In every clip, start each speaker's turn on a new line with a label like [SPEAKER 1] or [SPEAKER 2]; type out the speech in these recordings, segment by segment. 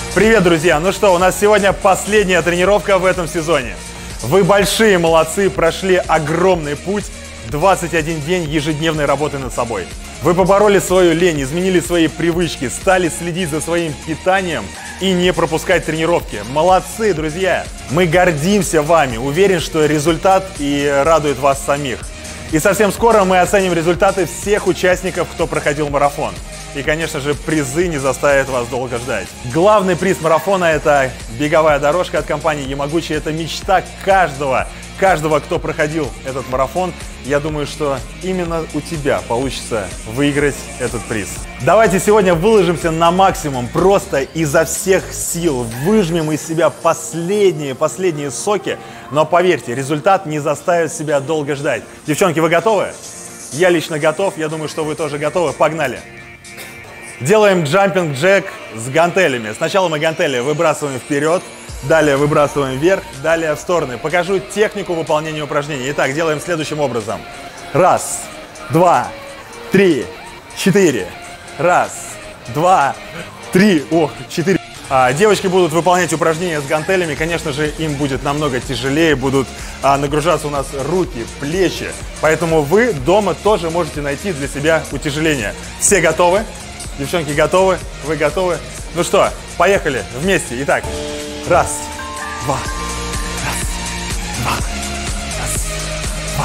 [SPEAKER 1] Привет, друзья! Ну что, у нас сегодня последняя тренировка в этом сезоне. Вы большие молодцы, прошли огромный путь, 21 день ежедневной работы над собой. Вы побороли свою лень, изменили свои привычки, стали следить за своим питанием и не пропускать тренировки. Молодцы, друзья! Мы гордимся вами, уверен, что результат и радует вас самих. И совсем скоро мы оценим результаты всех участников, кто проходил марафон. И, конечно же, призы не заставят вас долго ждать. Главный приз марафона – это беговая дорожка от компании Ямагучи. Это мечта каждого, кто проходил этот марафон. Я думаю, что именно у тебя получится выиграть этот приз. Давайте сегодня выложимся на максимум, просто изо всех сил. Выжмем из себя последние соки. Но поверьте, результат не заставит себя долго ждать. Девчонки, вы готовы? Я лично готов. Я думаю, что вы тоже готовы. Погнали! Делаем джампинг джек с гантелями. Сначала мы гантели выбрасываем вперед, далее выбрасываем вверх, далее в стороны. Покажу технику выполнения упражнений. Итак, делаем следующим образом. Раз, два, три, четыре. Раз, два, три, четыре. Девочки будут выполнять упражнения с гантелями. Конечно же, им будет намного тяжелее, будут нагружаться у нас руки, плечи. Поэтому вы дома тоже можете найти для себя утяжеление. Все готовы? Девчонки готовы? Вы готовы? Ну что, поехали вместе. Итак, раз, два, раз, два, раз, два.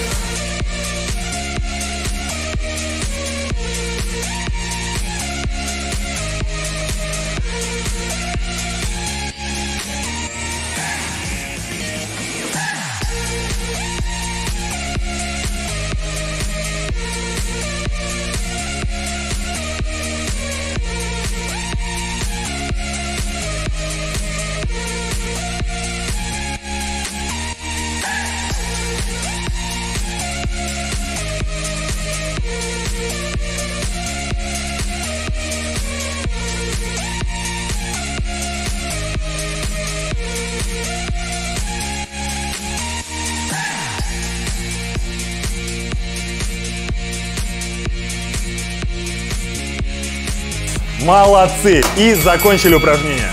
[SPEAKER 1] Молодцы! И закончили упражнение.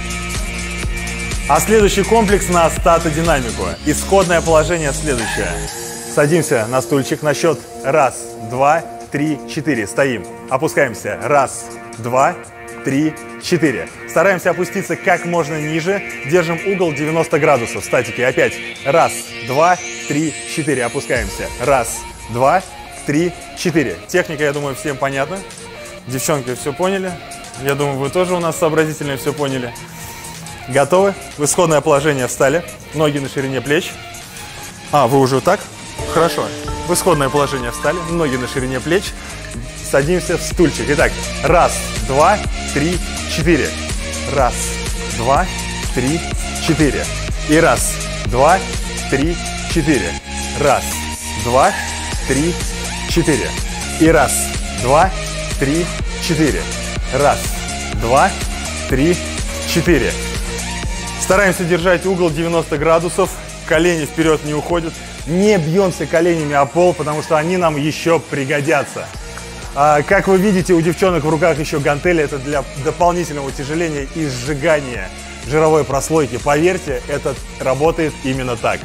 [SPEAKER 1] А следующий комплекс на статодинамику. Исходное положение следующее. Садимся на стульчик на счет раз, два, три, четыре. Стоим. Опускаемся. Раз, два, три, четыре. Стараемся опуститься как можно ниже. Держим угол 90 градусов. Статики. Опять. Раз, два, три, четыре. Опускаемся. Раз, два, три, четыре. Техника, я думаю, всем понятна. Девчонки, все поняли? Я думаю, вы тоже у нас сообразительные, все поняли. Готовы? В исходное положение встали. Ноги на ширине плеч. Вы уже так? Хорошо. В исходное положение встали. Ноги на ширине плеч. Садимся в стульчик. Итак, раз, два, три, четыре. Раз, два, три, четыре. И раз, два, три, четыре. Раз, два, три, четыре. И раз, два, три, четыре. Раз, два, три, четыре. Стараемся держать угол 90 градусов. Колени вперед не уходят. Не бьемся коленями о пол, потому что они нам еще пригодятся. Как вы видите, у девчонок в руках еще гантели. Это для дополнительного утяжеления и сжигания жировой прослойки. Поверьте, это работает именно так.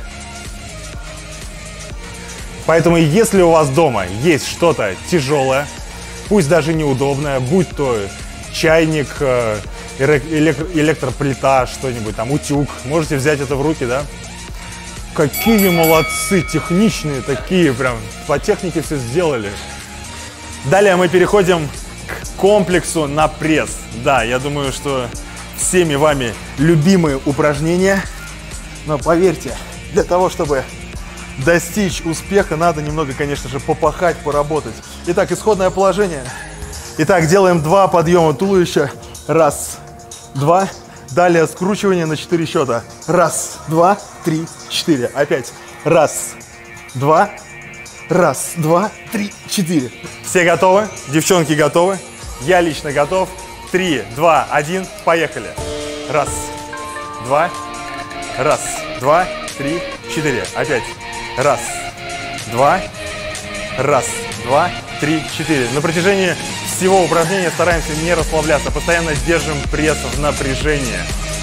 [SPEAKER 1] Поэтому, если у вас дома есть что-то тяжелое, пусть даже неудобное, будь то чайник, электроплита, что-нибудь там, утюг, можете взять это в руки, да? Какие молодцы, техничные такие, прям по технике все сделали. Далее мы переходим к комплексу на пресс. Да, я думаю, что всеми вами любимые упражнения, но поверьте, для того, чтобы достичь успеха, надо немного, конечно же, попахать, поработать. Итак, исходное положение. Итак, делаем 2 подъема туловища. Раз, два. Далее скручивание на 4 счета. Раз, два, три, четыре. Опять. Раз, два. Раз, два, три, четыре. Все готовы? Девчонки готовы? Я лично готов. 3, 2, 1. Поехали. Раз, два. Раз, два, три, четыре. Опять. Раз, два, три, четыре. На протяжении всего упражнения стараемся не расслабляться, постоянно держим пресс в напряжении.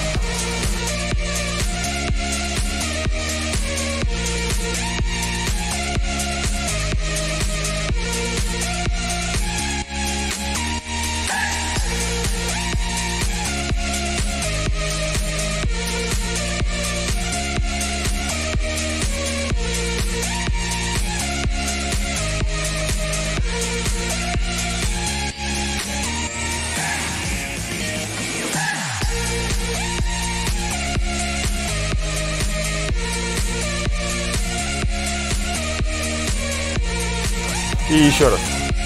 [SPEAKER 1] И еще раз.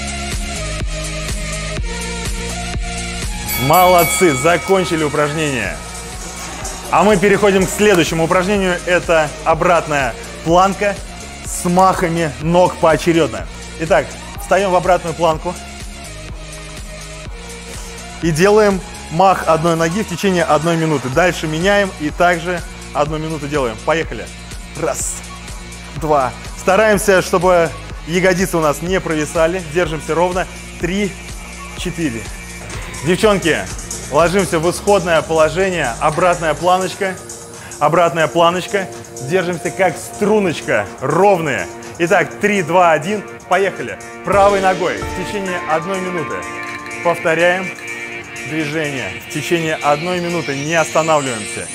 [SPEAKER 1] Молодцы, закончили упражнение. А мы переходим к следующему упражнению. Это обратная планка с махами ног поочередно. Итак, встаем в обратную планку. И делаем мах одной ноги в течение 1 минуты. Дальше меняем и также 1 минуту делаем. Поехали. Раз, два. Стараемся, чтобы ягодицы у нас не провисали. Держимся ровно. 3, 4. Девчонки, ложимся в исходное положение. Обратная планочка. Обратная планочка. Держимся как струночка. Ровные. Итак, 3, 2, 1. Поехали. Правой ногой в течение 1 минуты. Повторяем движение. В течение 1 минуты не останавливаемся.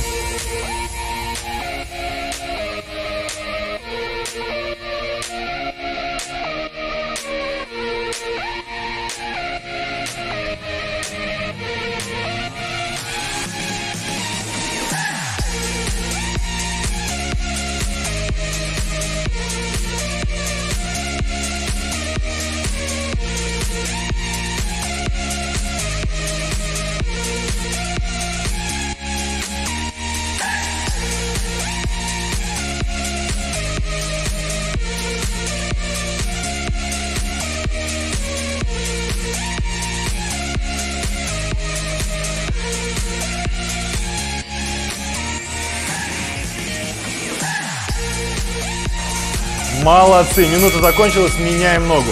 [SPEAKER 1] Молодцы, минута закончилась, меняем ногу.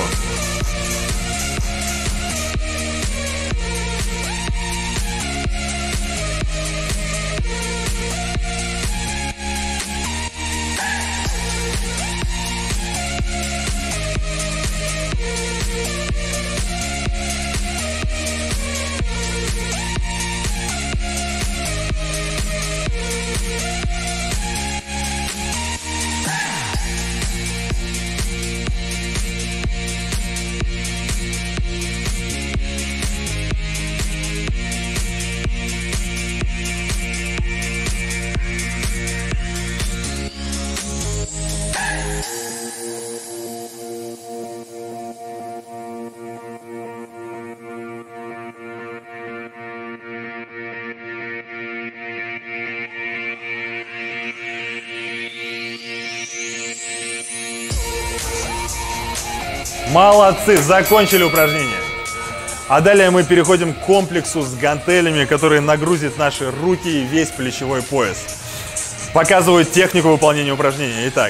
[SPEAKER 1] Молодцы, закончили упражнение. А далее мы переходим к комплексу с гантелями, который нагрузит наши руки и весь плечевой пояс. Показываю технику выполнения упражнения. Итак,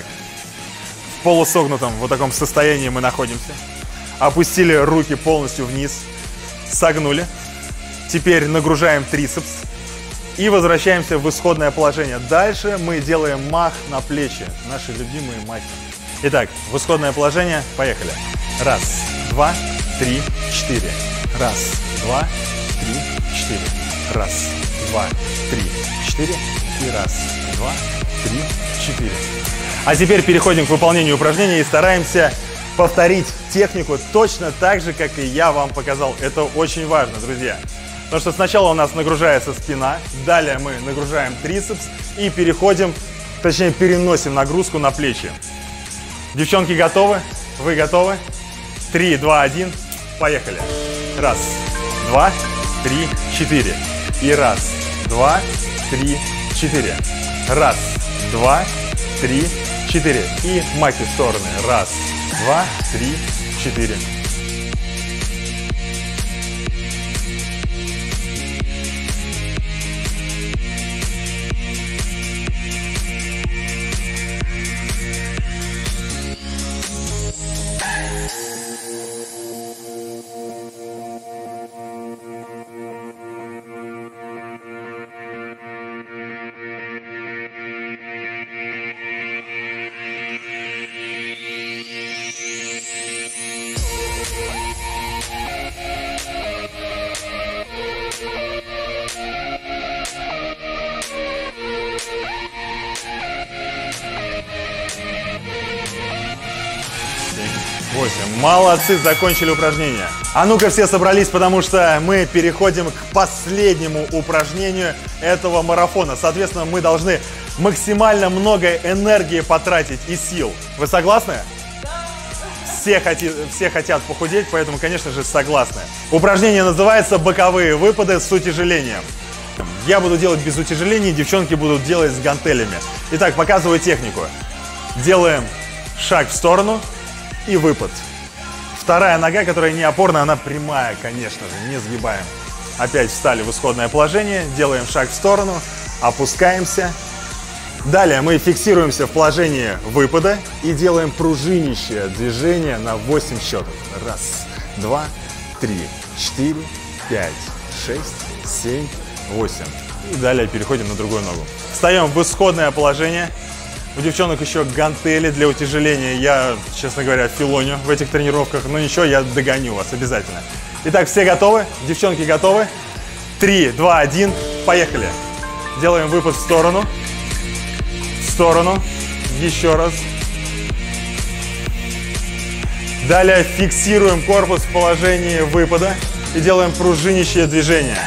[SPEAKER 1] в полусогнутом вот таком состоянии мы находимся. Опустили руки полностью вниз, согнули. Теперь нагружаем трицепс и возвращаемся в исходное положение. Дальше мы делаем мах на плечи, наши любимые махи. Итак, в исходное положение, поехали. Раз, два, три, 4. Раз, два, три, 4. Раз, два, три, 4. И раз, два, три, 4. А теперь переходим к выполнению упражнения и стараемся повторить технику точно так же, как и я вам показал. Это очень важно, друзья. Потому что сначала у нас нагружается спина, далее мы нагружаем трицепс и переходим, точнее переносим нагрузку на плечи. Девчонки готовы? Вы готовы? 3, 2, 1. Поехали. Раз, два, три, 4. И раз, два, три, 4. Раз, два, три, 4. И маки в стороны. Раз, два, три, 4. 8. Молодцы, закончили упражнение. А ну-ка все собрались, потому что мы переходим к последнему упражнению этого марафона. Соответственно, мы должны максимально много энергии потратить и сил. Вы согласны? Все хотят похудеть, поэтому, конечно же, согласны. Упражнение называется «Боковые выпады с утяжелением». Я буду делать без утяжелений, девчонки будут делать с гантелями. Итак, показываю технику. Делаем шаг в сторону и выпад. Вторая нога, которая не опорная, она прямая, конечно же, не сгибаем. Опять встали в исходное положение, делаем шаг в сторону, опускаемся. Далее мы фиксируемся в положении выпада и делаем пружинящее движение на 8 счетов. 1, 2, 3, 4, 5, 6, 7, 8. И далее переходим на другую ногу. Встаем в исходное положение. У девчонок еще гантели для утяжеления. Я, честно говоря, филоню в этих тренировках. Но ничего, я догоню вас обязательно. Итак, все готовы? Девчонки готовы? 3, 2, 1. Поехали. Делаем выпад в сторону. В сторону. Еще раз. Далее фиксируем корпус в положении выпада. И делаем пружинящее движение.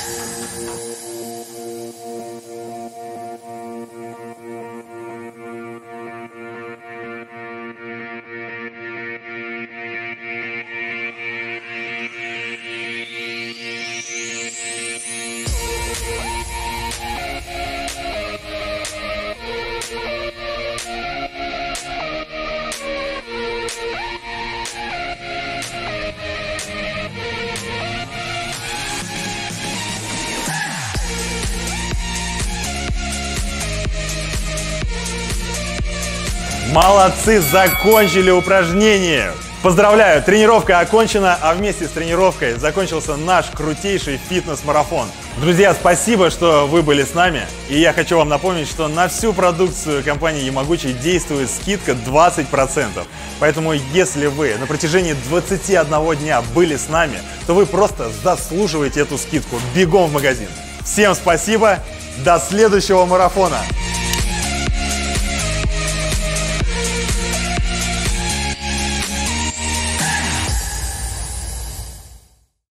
[SPEAKER 1] Молодцы, закончили упражнение. Поздравляю, тренировка окончена, а вместе с тренировкой закончился наш крутейший фитнес-марафон. Друзья, спасибо, что вы были с нами. И я хочу вам напомнить, что на всю продукцию компании Ямагучи действует скидка 20%. Поэтому, если вы на протяжении 21 дня были с нами, то вы просто заслуживаете эту скидку. Бегом в магазин. Всем спасибо, до следующего марафона.